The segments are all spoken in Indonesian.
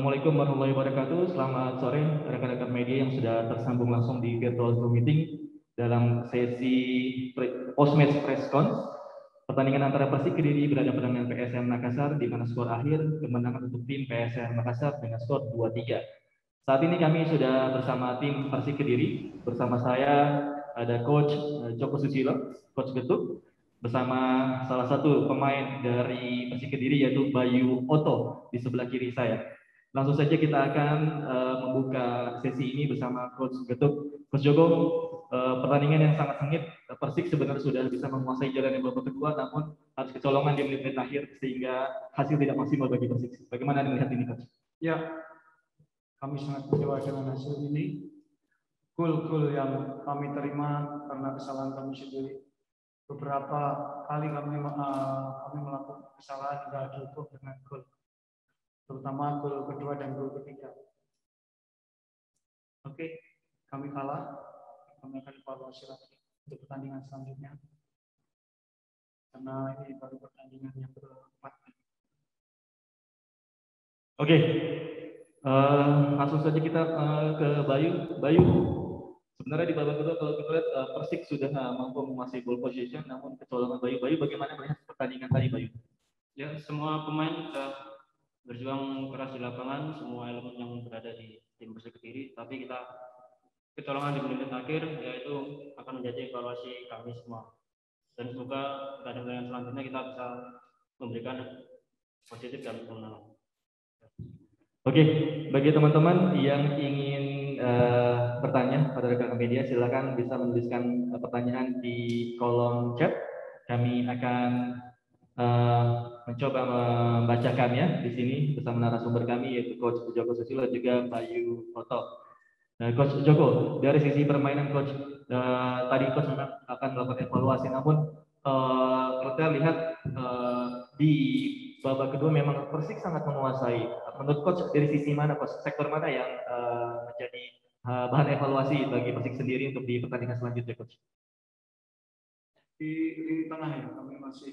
Assalamualaikum warahmatullahi wabarakatuh. Selamat sore rekan-rekan media yang sudah tersambung langsung di virtual Zoom meeting dalam sesi post-match press con. Pertandingan antara Persik Kediri berhadapan dengan PSM Makassar di mana skor akhir kemenangan untuk tim PSM Makassar dengan skor 2-3. Saat ini kami sudah bersama tim Persik Kediri. Bersama saya ada Coach Joko Susilo, Coach Getuk, bersama salah satu pemain dari Persik Kediri yaitu Bayu Oto di sebelah kiri saya. Langsung saja kita akan membuka sesi ini bersama Coach Getuk. Coach Joko, pertandingan yang sangat sengit. Persik sebenarnya sudah bisa menguasai jalan yang babak kedua, namun harus kecolongan di menit-menit akhir sehingga hasil tidak maksimal bagi Persik. Bagaimana Anda melihat ini, Coach? Ya, kami sangat kecewa dengan hasil ini. Gol-gol yang kami terima karena kesalahan kami sendiri. Beberapa kali kami melakukan kesalahan tidak cukup dengan gol, terutama gol kedua dan gol ketiga. Oke, kami kalah. Kami akan evaluasi lagi untuk pertandingan selanjutnya. Karena ini baru pertandingan yang keempat. Oke, langsung saja kita ke Bayu. Bayu, sebenarnya di babak kedua kalau kita lihat Persik sudah mampu menguasai ball position, namun kecolongan Bayu. Bayu, bagaimana melihat pertandingan tadi, Bayu? Ya, semua pemain sudah berjuang keras di lapangan, semua elemen yang berada di tim Persik Kediri, tapi kita kecolongan di menit akhir, yaitu akan menjadi evaluasi kami semua. Dan semoga pertandingan selanjutnya kita bisa memberikan positif dan kemenangan. Oke, bagi teman-teman yang ingin bertanya pada rekan media, silakan bisa menuliskan pertanyaan di kolom chat. Kami akan mencoba membacakannya di sini bersama narasumber kami yaitu Coach Joko Susilo juga Bayu Oto. Coach Joko, dari sisi permainan Coach, tadi Coach memang akan melakukan evaluasi, namun kita lihat di babak kedua memang Persik sangat menguasai. Menurut Coach, dari sisi mana, Coach? Sektor mana yang menjadi bahan evaluasi bagi Persik sendiri untuk di pertandingan selanjutnya, Coach? Di lini tengah ya, kami masih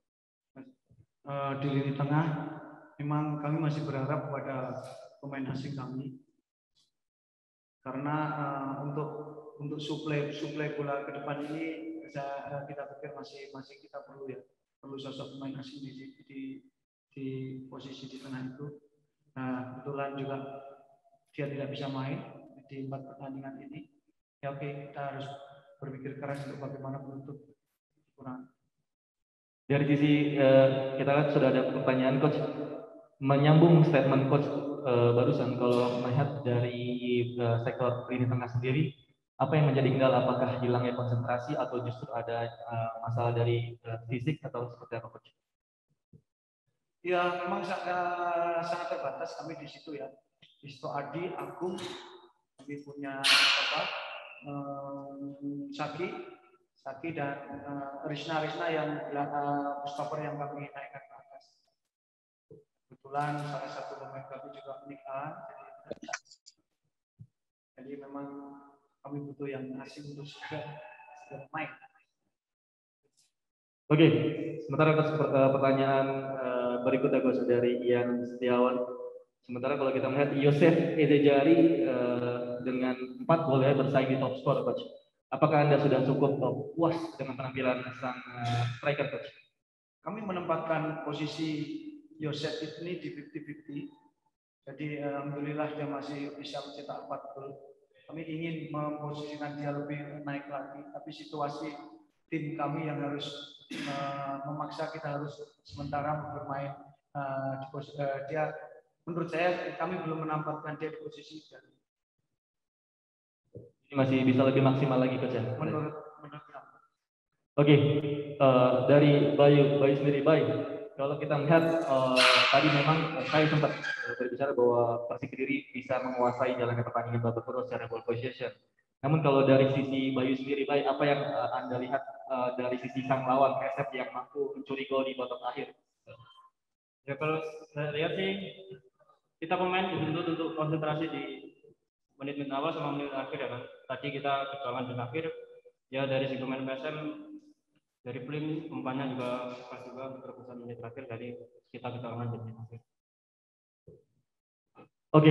di lini tengah. Memang kami masih berharap kepada pemain asing kami. Karena untuk suplai bola ke depan ini kita pikir masih kita perlu sosok pemain asing di posisi di tengah itu. Nah, kebetulan juga dia tidak bisa main di 4 pertandingan ini. Ya oke, kita harus berpikir keras untuk bagaimana menutup kurang. Dari sisi kita lihat sudah ada pertanyaan Coach, menyambung statement Coach barusan, kalau melihat dari sektor lini tengah sendiri, apa yang menjadi kendala? Apakah hilangnya konsentrasi atau justru ada masalah dari fisik atau seperti apa, Coach? Ya, memang sangat terbatas kami di situ ya. Di situ Adi, Agung, kami punya Saki dan Risna yang stopper yang kami naikkan ke atas. Kebetulan salah satu pemain kami juga menikah, jadi memang kami butuh yang asing untuk segera main. Oke, sementara pertanyaan berikutnya Coach dari Ian Setiawan. Sementara kalau kita melihat Yosef Edejari dengan 4 gol bersaing di top skor, Coach. Apakah Anda sudah cukup puas dengan penampilan sang striker, Coach? Kami menempatkan posisi Yosef ini di 50-50. Jadi alhamdulillah dia masih bisa mencetak 4 gol. Kami ingin memposisikan dia lebih naik lagi, tapi situasi tim kami yang harus memaksa kita harus sementara bermain di posisi dia. Menurut saya kami belum menempatkan dia di posisi dan ini masih bisa lebih maksimal lagi, Coach ya? Menurut kami. Oke, dari Bayu sendiri, Bayu. Kalau kita melihat tadi memang saya sempat berbicara bahwa Persik Kediri bisa menguasai jalannya pertandingan babak kedua secara ball possession. Namun kalau dari sisi Bayu sendiri, Bayu, apa yang Anda lihat dari sisi sang lawan PSM yang mampu mencuri gol di babak akhir? Ya, kalau saya lihat sih kita pemain dituntut untuk konsentrasi di menit-menit awal sama menit akhir ya kan. Tadi kita kecolongan di akhir. Ya dari segi pemain PSM dari Plim umpannya juga pas juga terbesar menit terakhir, dari kita kecolongan di menit akhir. Oke.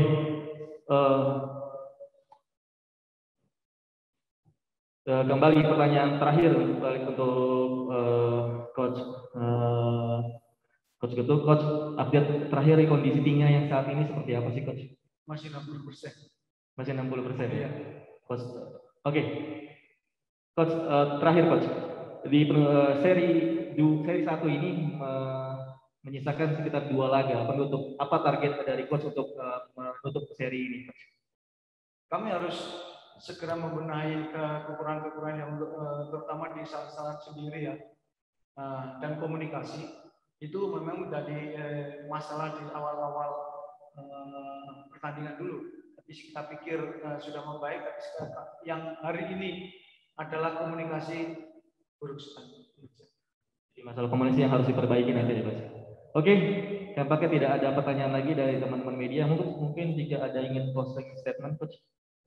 Kembali pertanyaan terakhir balik untuk coach Coach Getuk. Coach, update terakhir kondisi timnya yang saat ini seperti apa sih, Coach? Masih 60%. Masih 60%. Iya. Coach, oke. Coach, terakhir Coach, di seri 1 ini menyisakan sekitar 2 laga penutup. Apa target dari Coach untuk menutup seri ini, Coach? Kami harus segera membenahi kekurangan-kekurangan yang terutama di saat-saat sendiri ya, dan komunikasi itu memang menjadi masalah di awal-awal pertandingan dulu. Tapi kita pikir sudah membaik, tapi yang hari ini adalah komunikasi buruk sekali. Jadi masalah komunikasi yang harus diperbaiki nanti ya, Coach. Oke, tampaknya tidak ada pertanyaan lagi dari teman-teman media. Mungkin jika ada ingin closing statement, Coach.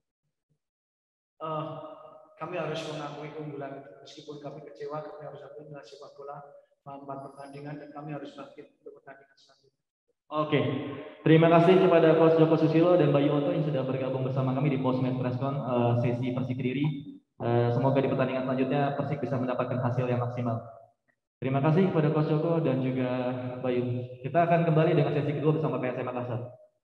Kami harus mengakui keunggulan meskipun kami kecewa, kami harus akui dengan sepak bola 4 pertandingan dan kami harus bangkit untuk pertandingan selanjutnya. Oke, terima kasih kepada Coach Joko Susilo dan Bayu Oto yang sudah bergabung bersama kami di Postmatch Presscon sesi Persik Kediri. Semoga di pertandingan selanjutnya Persik bisa mendapatkan hasil yang maksimal. Terima kasih kepada Coach Joko dan juga Bayu. Kita akan kembali dengan sesi kedua bersama PSM Makassar.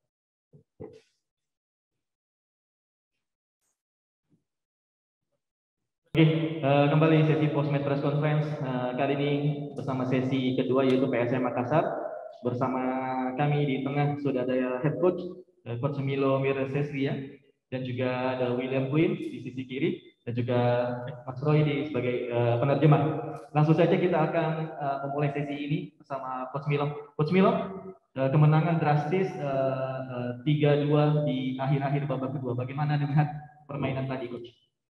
Oke, kembali sesi Postmatch Press Conference kali ini bersama sesi kedua yaitu PSM Makassar. Bersama kami di tengah sudah ada head coach, Coach Milo Miresesria, dan juga ada William Quinn di sisi kiri, dan juga Mas Roy sebagai penerjemah. Langsung saja kita akan memulai sesi ini bersama Coach Milo. Coach Milo, kemenangan drastis 3-2 di akhir-akhir babak kedua. Bagaimana melihat permainan tadi, Coach?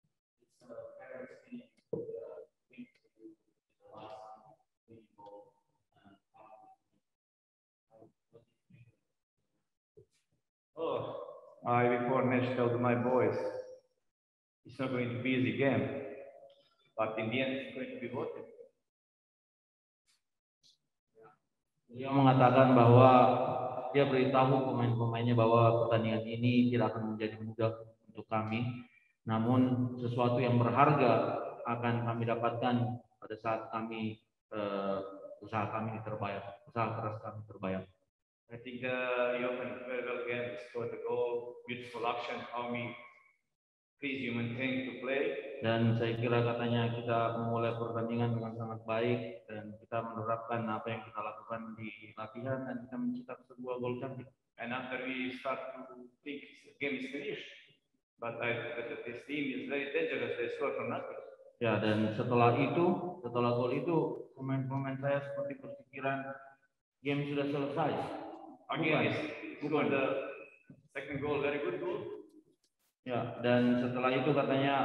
I before match told my boys, it's not going to be easy game, but in the end it's going to be worth it. Dia mengatakan bahwa dia beritahu pemain-pemainnya bahwa pertandingan ini tidak akan menjadi mudah untuk kami, namun sesuatu yang berharga akan kami dapatkan pada saat kami usaha keras kami terbayar. I think you opened very well again, scored the goal, beautiful action, how we please you maintain to play. Dan saya kira katanya kita memulai pertandingan dengan sangat baik dan kita menerapkan apa yang kita lakukan di latihan dan kita mencetak sebuah gol cantik. And after we start to think the game is finished, but this team is very dangerous. They score from nothing. Ya, dan setelah gol itu pemain-pemain saya seperti berpikiran game sudah selesai. Again, bukan the second goal, very good goal. Ya, dan setelah itu katanya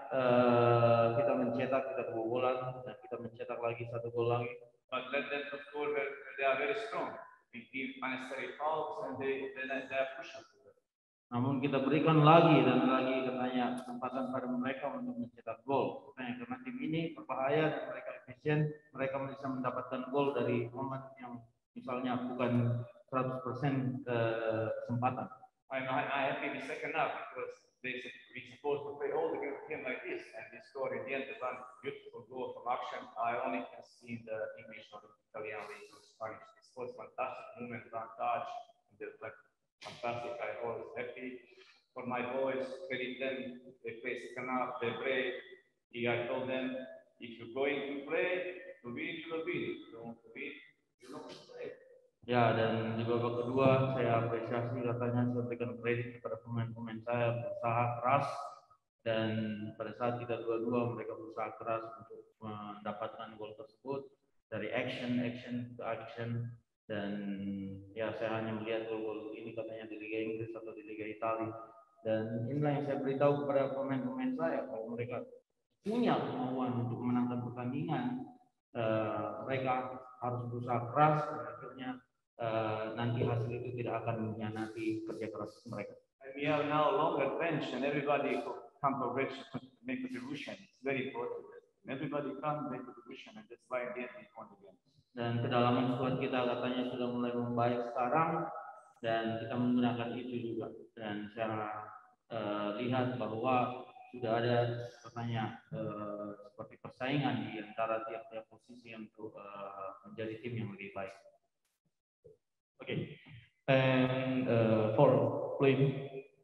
kita kebobolan dan kita mencetak lagi 1 gol lagi. But let them score. They are very strong. We give unnecessary fouls and they are push up. Namun kita berikan lagi dan lagi katanya kesempatan pada mereka untuk mencetak gol. Karena tim ini berbahaya dan mereka efisien, mereka bisa mendapatkan gol dari momen yang misalnya bukan 100% kesempatan. I'm happy the second half because we supposed to play all the game like this, and we scored in the end. The one beautiful goal from action. I only can see the English or Italian league or Spanish. This was fantastic movement, one touch, and it's like fantastic. I was happy for my boys. Credit them. They play second half. They play. I told them, if you're going to play, to win, you will win. If you don't win, you don't play. Ya, dan di babak kedua saya apresiasi katanya saya berikan kredit kepada pemain-pemain saya berusaha keras dan pada saat kita 2-2 mereka berusaha keras untuk mendapatkan gol tersebut dari action ke action dan ya saya hanya melihat gol-gol ini katanya di Liga Inggris atau di Liga Italia dan inilah yang saya beritahu kepada pemain-pemain saya kalau mereka punya kemauan untuk memenangkan pertandingan mereka harus berusaha keras dan akhirnya nanti hasil itu tidak akan mengkhianati kerja keras mereka. And we have now a longer bench and everybody come to make a contribution. It's very important. Everybody can make a contribution and that's why in the end we won the game. Dan kedalaman squad kita katanya sudah mulai membaik sekarang dan kita menggunakan itu juga. Dan saya lihat bahwa sudah ada sepertinya seperti persaingan di antara tiap-tiap posisi untuk menjadi tim yang lebih baik. Okay, and for Flame,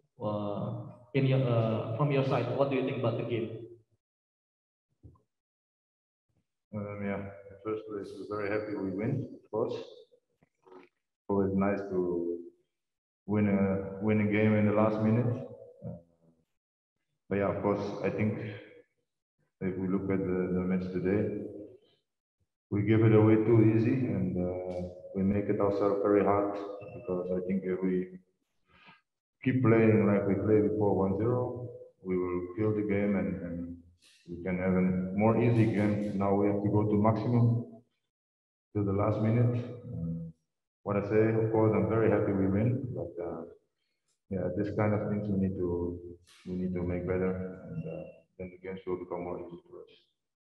from your side, what do you think about the game? Yeah, in the first place, we're very happy we win, of course. Always nice to win a game in the last minute. But yeah, of course, I think if we look at the match today, we give it away too easy, and we make it ourselves very hard, because I think if we keep playing like we played before 1-0, we will kill the game, and we can have a more easy game. Now we have to go to maximum till the last minute. What I say, of course, I'm very happy we win, but yeah, this kind of things we need to make better, and then the games will become more easy for us.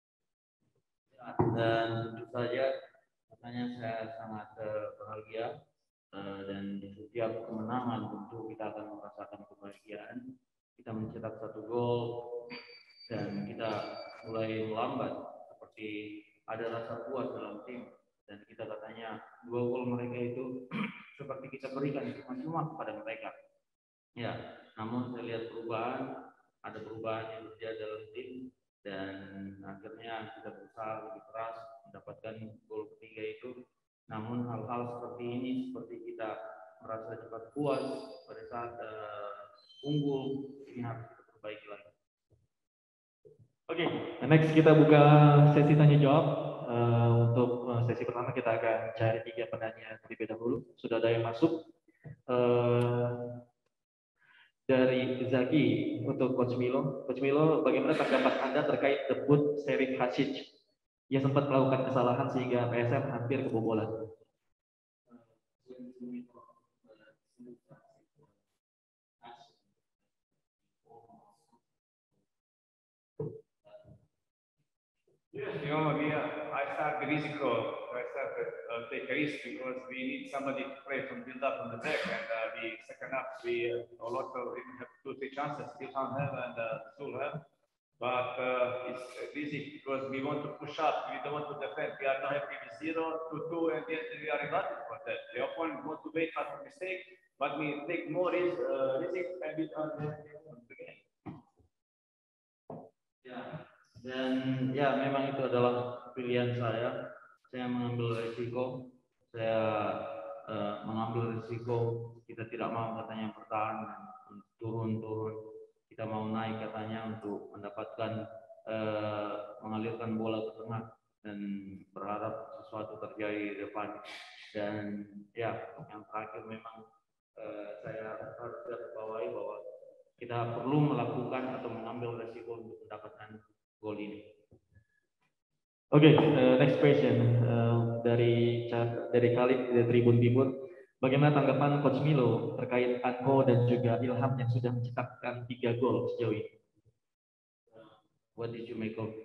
Dan tentu saja, makanya saya sangat bahagia, dan di setiap kemenangan tentu kita akan merasakan kebahagiaan. Kita mencetak 1 gol dan kita mulai melambat, seperti ada rasa puas dalam tim, dan kita katanya 2 gol mereka itu seperti kita berikan cuma-cuma kepada mereka. Ya, namun saya lihat ada perubahan yang terjadi dalam tim, dan akhirnya kita berusaha lebih keras mendapatkan gol ketiga itu. Namun hal-hal seperti ini, seperti kita merasa cepat puas pada saat unggul, ini harus kita perbaiki lagi. Oke, next kita buka sesi tanya jawab. Untuk sesi pertama kita akan cari 3 penanya terlebih dahulu. Sudah ada yang masuk. Dari Zaki untuk Coach Milo. Coach Milo, bagaimana tanggapan Anda terkait debut Šerić Hašić? Ia sempat melakukan kesalahan sehingga PSM hampir kebobolan. Yes, I started take a risk because we need somebody to play from build up on the back, and the second half we also have 2-3 chances still can't have and still have, but it's easy because we want to push up, we don't want to defend. We are not happy with 0-2, and yet we are excited for that. The opponent wants to make us a mistake, but we take more risk and we don't have the game. Dan ya, memang itu adalah pilihan saya. Saya mengambil risiko. Saya mengambil risiko. Kita tidak mau katanya bertahan dan turun-turun. Kita mau naik katanya untuk mendapatkan mengalirkan bola ke tengah dan berharap sesuatu terjadi di depan. Dan ya, yang terakhir memang saya harus bawahi bahwa kita perlu melakukan atau mengambil risiko untuk mendapatkan gol ini. Oke, next question dari Khalid dari Tribun Timur. Bagaimana tanggapan Coach Milo terkait Anko dan juga Ilham yang sudah mencetakkan 3 gol sejauh ini? What did you make of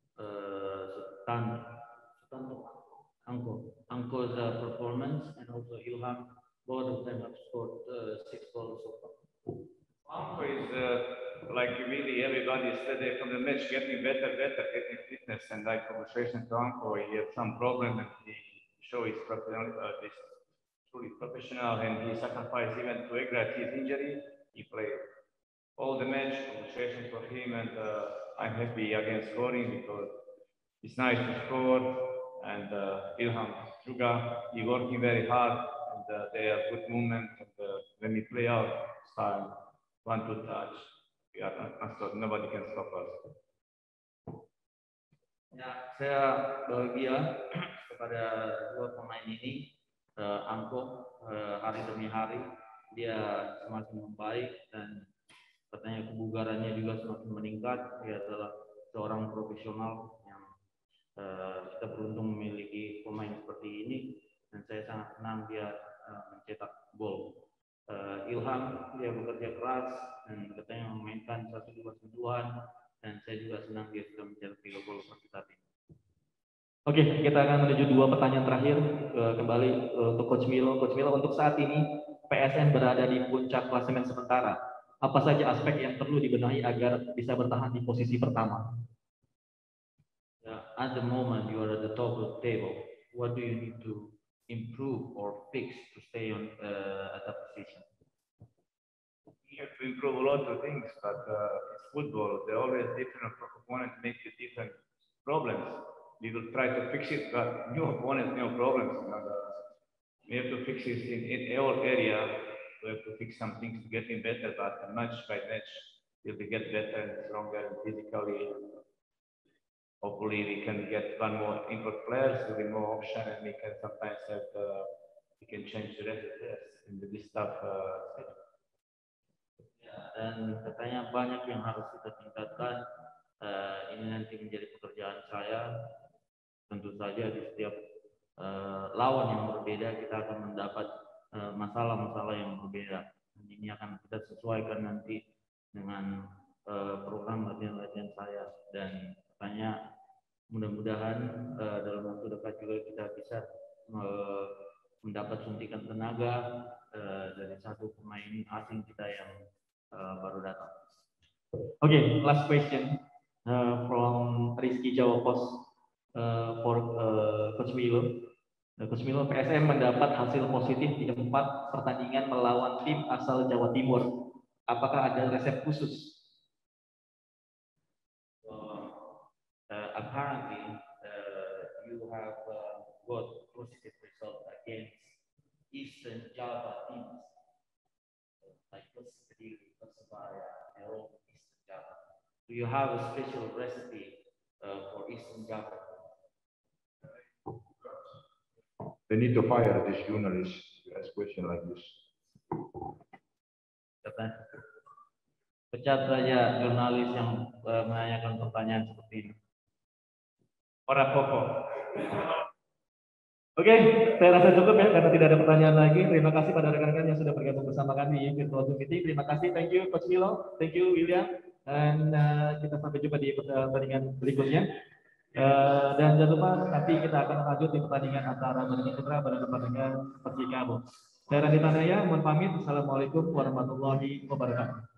Anko's performance, and also Ilham? Both of them have scored 6 goals so far. Anko is like really everybody said from the match getting better, getting fitness, and like conversation to Anko, he had some problem and he showed his truly professional, and he sacrificed even to aggravate his injury. He played all the match, conversation for him, and I'm happy against scoring because it's nice to score, and Ilham juga, he working very hard, and they have good movement, and when we play out, style 1-2 touch. Nobody can stop us. Ya, saya bahagia kepada 2 pemain ini. Anko hari demi hari dia semakin membaik dan katanya kebugarannya juga semakin meningkat. Dia adalah seorang profesional yang kita beruntung memiliki pemain seperti ini, dan saya sangat senang dia mencetak gol. Ilham, dia bekerja keras dan katanya memainkan 1-2 sentuhan, dan saya juga senang dia sudah mencetak 3 gol seperti tadi. Oke, kita akan menuju 2 pertanyaan terakhir kembali untuk Coach Milo. Coach Milo, untuk saat ini PSM berada di puncak klasemen sementara. Apa saja aspek yang perlu dibenahi agar bisa bertahan di posisi pertama? At the moment you are at the top of the table. What do you need to improve or fix to stay on at that position? You have to improve a lot of things, but it's football. There are always different opponents make you different problems. We will try to fix it, but new opponents, new problems. We have to fix it in all area. We have to fix some things to get better, but match by match, we'll get better and stronger physically. Hopefully, we can get one more import players with more option, and we can sometimes have we can change the rest of this in this stuff. Dan katanya banyak yang harus kita tingkatkan. Ini nanti menjadi pekerjaan saya. Tentu saja di setiap lawan yang berbeda kita akan mendapat masalah-masalah yang berbeda. Ini akan kita sesuaikan nanti dengan program latihan-latihan saya, dan katanya mudah-mudahan dalam waktu dekat juga kita bisa mendapat suntikan tenaga dari satu pemain asing kita yang baru datang. Okay, last question from Rizky Jawapos for Coach Milo. Coach Milo, PSM mendapat hasil positif di 4 pertandingan melawan tim asal Jawa Timur. Apakah ada resep khusus? Apparently, you have got positive result against Eastern Java teams like Persebaya, and all Eastern Java. Do you have a special recipe for Eastern Java? They need to fire this journalist to ask question like this. Pecat saja jurnalis yang menanyakan pertanyaan seperti ini. Orang pokok. Oke, saya rasa cukup ya karena tidak ada pertanyaan lagi. Terima kasih pada rekan-rekan yang sudah bergabung bersama kami di virtual Zoom meeting. Terima kasih, thank you Coach Milo, thank you William, dan kita sampai jumpa di pertandingan berikutnya. Dan jangan lupa nanti kita akan lanjut di pertandingan antara Barito Putra berhadapan dengan Persikabo. Saya Randy Tanaya, mohon pamit. Assalamualaikum warahmatullahi wabarakatuh.